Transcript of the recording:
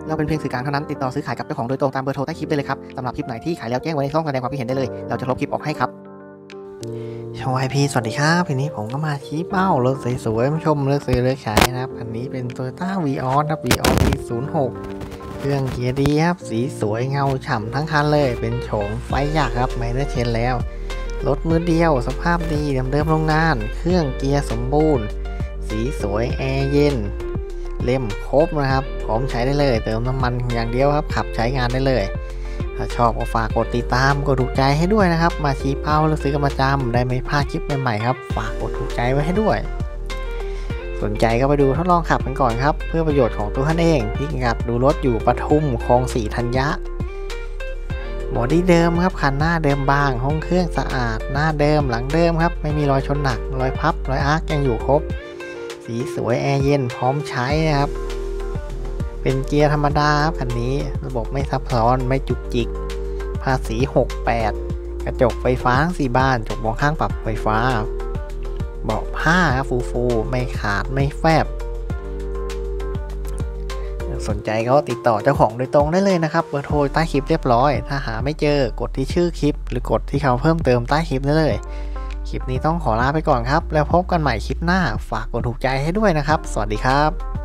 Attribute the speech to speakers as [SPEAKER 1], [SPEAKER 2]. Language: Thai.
[SPEAKER 1] เราเป็นเพียงสื่อกลางเท่านั้นติดต่อซื้อขายกับเจ้าของโดยตรงตามเบอร์โทรใต้คลิปได้เลยครับสำหรับคลิปไหนที่ขายแล้วแจ้งไว้ในช่องแสดงความคิดเห็นได้เลยเราจะลบคลิปออกให้ครับชาวไอพีสวัสดีครับทีนี้ผมก็มาชี้เป้ารถสวยๆมาชมเลือกซื้อเลือกขายนะครับอันนี้เป็น Toyota Vios ครับ Vios V06 เครื่องเกียร์ดีครับสีสวยเงาฉ่ำทั้งคันเลยเป็นโฉมไฟยักษ์ครับไม่ได้เชนแล้วรถมือเดียวสภาพดีเดิมๆโรงงานเครื่องเกียร์สมบูรณ์สีสวยแอร์เย็นเล่มครบนะครับพร้อมใช้ได้เลยเติมน้ำมันอย่างเดียวครับขับใช้งานได้เลยถ้าชอบก็ฝากกดติดตามกดถูกใจให้ด้วยนะครับมาชี้เป้าหรือซื้อกันประจำได้ไม่พลาดคลิปใหม่ๆครับฝากกดถูกใจไว้ให้ด้วยสนใจก็ไปดูทดลองขับกันก่อนครับเพื่อประโยชน์ของตัวท่านเองพิกัดดูรถอยู่ปทุมคลองสี่ธัญญะบอดี้เดิมครับคันหน้าเดิมบางห้องเครื่องสะอาดหน้าเดิมหลังเดิมครับไม่มีรอยชนหนักรอยพับรอยอาร์คยังอยู่ครบสีสวยแอร์เย็นพร้อมใช้นะครับเป็นเกียร์ธรรมดาครับคันนี้ระบบไม่ซับซ้อนไม่จุกจิกภาษี68กระจกไฟฟ้าทั้ง4บานจกมองข้างปรับไฟฟ้าเบาะผ้าครับฟูไม่ขาดไม่แฟบสนใจก็ติดต่อเจ้าของโดยตรงได้เลยนะครับเบอร์โทรใต้คลิปเรียบร้อยถ้าหาไม่เจอกดที่ชื่อคลิปหรือกดที่เขาเพิ่มเติมใต้คลิปได้เลยคลิปนี้ต้องขอลาไปก่อนครับแล้วพบกันใหม่คลิปหน้าฝากกดถูกใจให้ด้วยนะครับสวัสดีครับ